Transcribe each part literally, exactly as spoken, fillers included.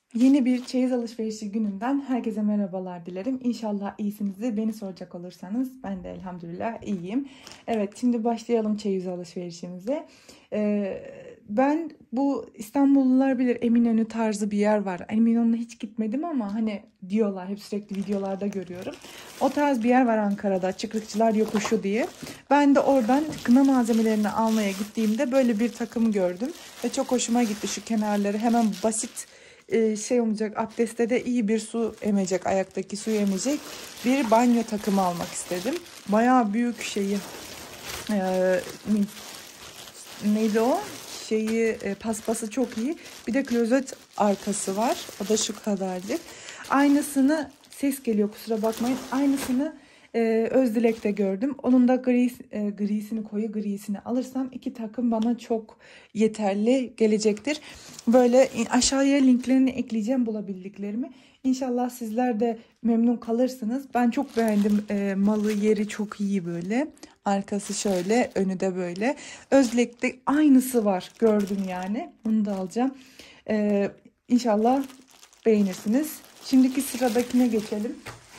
Yeni bir çeyiz alışverişi gününden herkese merhabalar dilerim. İnşallah iyisinizdir. Beni soracak olursanız ben de elhamdülillah iyiyim. Evet, şimdi başlayalım çeyiz alışverişimize. Ee, ben bu İstanbullular bilir, Eminönü tarzı bir yer var. Eminönü'ne hiç gitmedim ama hani diyorlar, hep sürekli videolarda görüyorum. O tarz bir yer var Ankara'da, Çıkrıkçılar Yokuşu diye. Ben de oradan kına malzemelerini almaya gittiğimde böyle bir takım gördüm. Ve çok hoşuma gitti, şu kenarları hemen basit şey olacak, abdestte de iyi bir su emecek, ayaktaki suyu emecek bir banyo takımı almak istedim. Bayağı büyük şeyi e, neydi o şeyi e, paspası çok iyi. Bir de klozet arkası var, o da şu kadarcık. Aynısını, ses geliyor kusura bakmayın, aynısını e, Özdilek'te gördüm. Onun da gri, e, grisini, koyu grisini alırsam iki takım bana çok yeterli gelecektir. Böyle aşağıya linklerini ekleyeceğim bulabildiklerimi. İnşallah sizler de memnun kalırsınız. Ben çok beğendim. E, malı yeri çok iyi böyle. Arkası şöyle, önü de böyle. Özlek'te aynısı var, gördüm yani. Bunu da alacağım. E, İnşallah beğenirsiniz. Şimdiki sıradakine geçelim.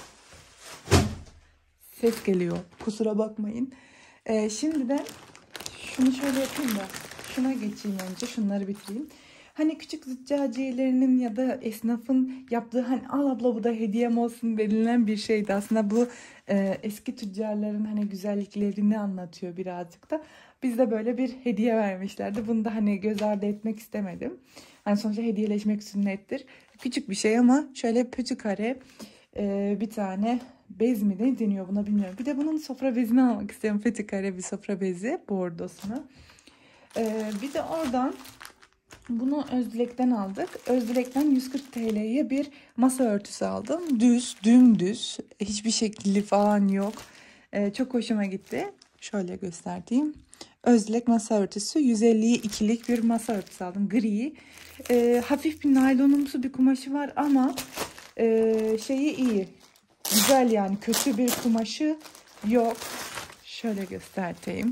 Ses geliyor, kusura bakmayın. E, şimdi de şunu şöyle yapayım da şuna geçeyim önce. Şunları bitireyim. Hani küçük züccaciyelerinin ya da esnafın yaptığı hani al abla bu da hediyem olsun denilen bir şeydi. Aslında bu e, eski tüccarların hani güzelliklerini anlatıyor birazcık da. Bizde böyle bir hediye vermişlerdi. Bunu da hani göz ardı etmek istemedim. Hani sonuçta hediyeleşmek sünnettir. Küçük bir şey ama şöyle pötü kare e, bir tane bez mi ne deniyor buna bilmiyorum. Bir de bunun sofra bezini almak istiyorum. Pötü kare bir sofra bezi bordosunu. E, bir de oradan bunu Özdilek'ten aldık. Özdilek'ten yüz kırk T L'ye bir masa örtüsü aldım. Düz, dümdüz. Hiçbir şekli falan yok. Ee, çok hoşuma gitti. Şöyle göstereyim. Özdilek masa örtüsü. yüz elliye ikilik bir masa örtüsü aldım. Gri. Ee, hafif bir naylonumsu bir kumaşı var ama e, şeyi iyi. Güzel yani. Kötü bir kumaşı yok. Şöyle göstereyim.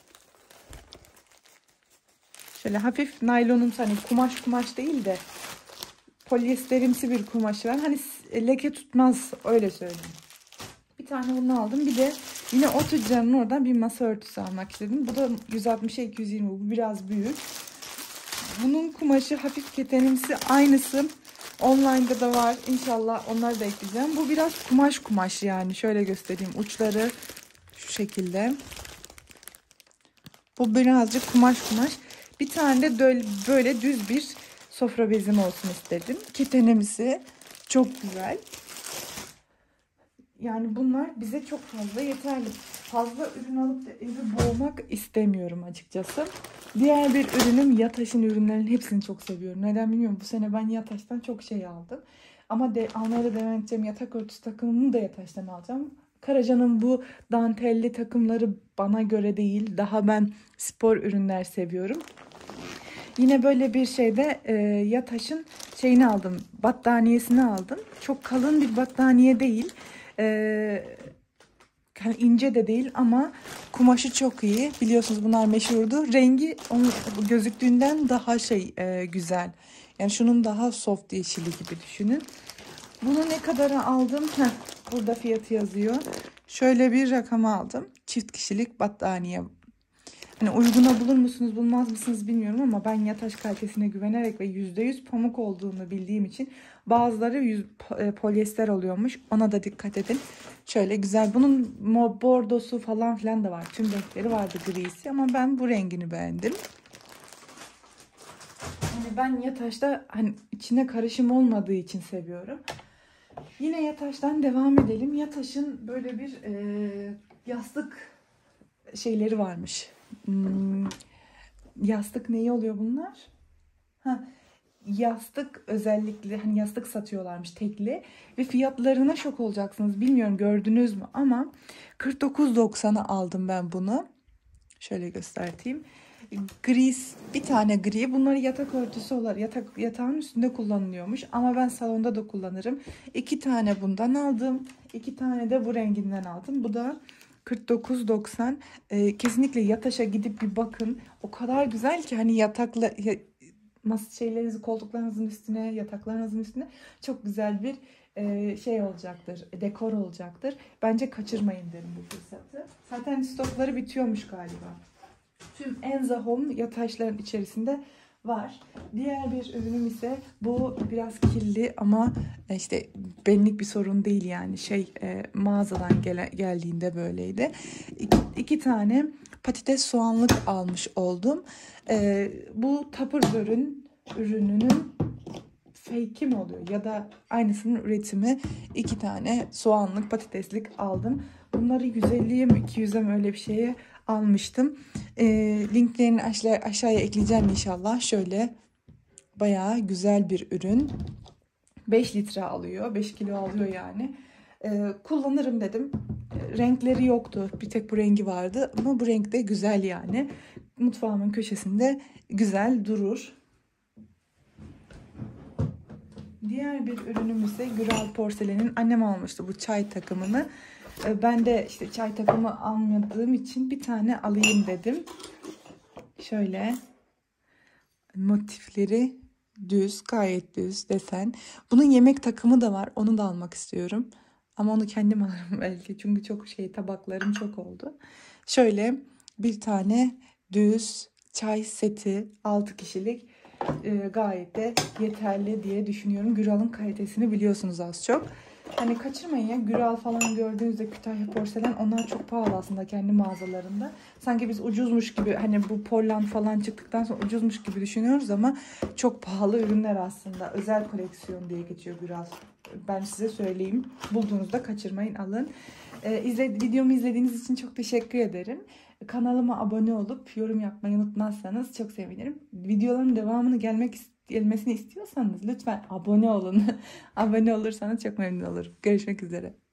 Şöyle hafif naylonumsu, hani kumaş kumaş değil de polyesterimsi bir kumaşı var. Hani leke tutmaz, öyle söyleyeyim. Bir tane bunu aldım. Bir de yine o tüccarın oradan bir masa örtüsü almak istedim. Bu da yüz altmışa iki yüz yirmi. Bu biraz büyük. Bunun kumaşı hafif ketenimsi, aynısı online'da da var. İnşallah onları da ekleyeceğim. Bu biraz kumaş kumaş yani. Şöyle göstereyim. Uçları şu şekilde. Bu birazcık kumaş kumaş. Bir tane de böyle düz bir sofra bezim olsun istedim. Ketenemsi çok güzel. Yani bunlar bize çok fazla yeterli. Fazla ürün alıp da evi boğmak istemiyorum açıkçası. Diğer bir ürünüm Yataş'ın ürünlerinin hepsini çok seviyorum. Neden bilmiyorum. Bu sene ben Yataş'tan çok şey aldım. Ama de, almaya da devam edeceğim. Yatak örtüsü takımımı da Yataş'tan alacağım. Karaca'nın bu dantelli takımları bana göre değil. Daha ben spor ürünler seviyorum. Yine böyle bir şeyde e, Yataş'ın şeyini aldım. Battaniyesini aldım. Çok kalın bir battaniye değil. Ee, yani ince de değil ama kumaşı çok iyi. Biliyorsunuz bunlar meşhurdu. Rengi onun gözüktüğünden daha şey e, güzel. Yani şunun daha soft yeşili gibi düşünün. Bunu ne kadara aldım? Heh, burada fiyatı yazıyor. Şöyle bir rakam aldım. Çift kişilik battaniye. Hani uyguna bulur musunuz bulmaz mısınız bilmiyorum ama ben Yataş kalitesine güvenerek ve yüzde yüz pamuk olduğunu bildiğim için, bazıları yüz, polyester oluyormuş. Ona da dikkat edin. Şöyle güzel. Bunun bordosu falan filan da var. Tüm renkleri vardı, grisi, ama ben bu rengini beğendim. Hani ben Yataş'ta hani içine karışım olmadığı için seviyorum. Yine Yataş'tan devam edelim. Yataş'ın böyle bir e, yastık şeyleri varmış. Hmm, yastık neyi oluyor bunlar? Ha, yastık özellikle hani yastık satıyorlarmış tekli ve fiyatlarına şok olacaksınız. Bilmiyorum gördünüz mü ama kırk dokuz doksana aldım ben bunu. Şöyle göstereyim. Gris, bir tane gri. Bunları yatak örtüsü olarak yatak yatağın üstünde kullanılıyormuş ama ben salonda da kullanırım. İki tane bundan aldım. İki tane de bu renginden aldım. Bu da kırk dokuz doksan. Ee, kesinlikle Yataş'a gidip bir bakın. O kadar güzel ki hani yatakla masa şeylerinizi koltuklarınızın üstüne, yataklarınızın üstüne çok güzel bir e, şey olacaktır, dekor olacaktır. Bence kaçırmayın derim bu fırsatı. Zaten stokları bitiyormuş galiba. Tüm Enza Home yataşların içerisinde var. Diğer bir ürünüm ise bu biraz kirli ama işte benlik bir sorun değil yani şey e, mağazadan gele, geldiğinde böyleydi. İki, iki tane patates soğanlık almış oldum. E, bu Tupperware'ın ürününün fake'i mi oluyor ya da aynısının üretimi. İki tane soğanlık patateslik aldım. Bunları yüz elliye mi iki yüze mi öyle bir şeye almıştım. E, linklerini aşağı, aşağıya ekleyeceğim inşallah. Şöyle bayağı güzel bir ürün. beş litre alıyor. beş kilo alıyor yani. E, kullanırım dedim. E, renkleri yoktu. Bir tek bu rengi vardı. Ama bu renk de güzel yani. Mutfağımın köşesinde güzel durur. Diğer bir ürünüm ise Güral Porselen'in, annem almıştı bu çay takımını. Ben de işte çay takımı almadığım için bir tane alayım dedim. Şöyle motifleri düz, gayet düz desen. Bunun yemek takımı da var. Onu da almak istiyorum. Ama onu kendim alırım belki. Çünkü çok şey, tabaklarım çok oldu. Şöyle bir tane düz çay seti, altı kişilik. E, gayet de yeterli diye düşünüyorum. Güral'ın kalitesini biliyorsunuz az çok. Hani kaçırmayın ya, Güral falan gördüğünüzde, Kütahya Porselen, onlar çok pahalı aslında kendi mağazalarında. Sanki biz ucuzmuş gibi, hani bu Portland falan çıktıktan sonra ucuzmuş gibi düşünüyoruz ama çok pahalı ürünler aslında. Özel koleksiyon diye geçiyor Güral. Ben size söyleyeyim. Bulduğunuzda kaçırmayın, alın. Ee, izle, videomu izlediğiniz için çok teşekkür ederim. Kanalıma abone olup yorum yapmayı unutmazsanız çok sevinirim. Videoların devamını gelmek gelmesini istiyorsanız lütfen abone olun. Abone olursanız çok memnun olurum. Görüşmek üzere.